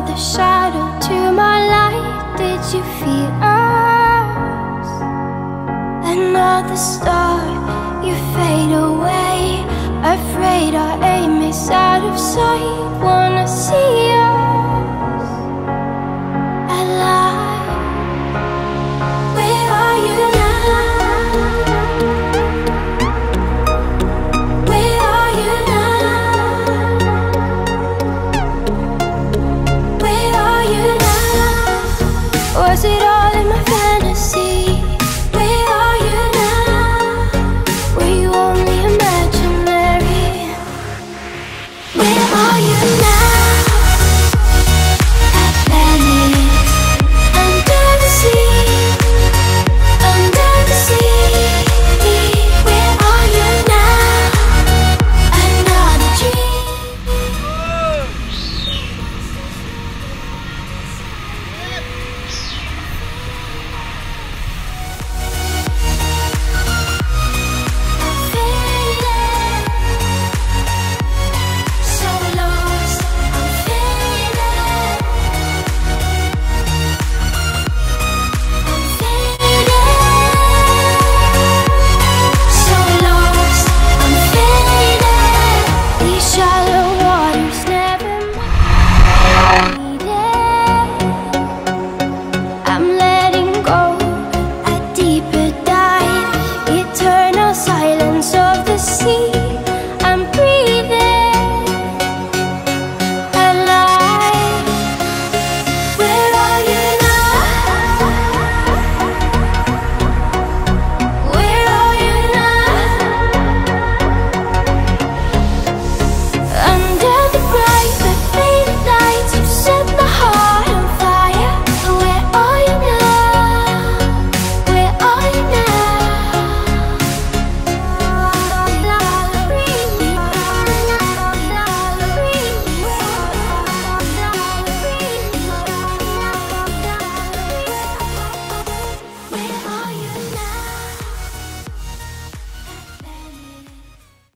the shadow to my light. Did you feel us? Another star, you fade away. Afraid our aim is out of sight. Wanna see us alive. Where are you now? Where are you now? Where are you now? Was it all in my fantasy?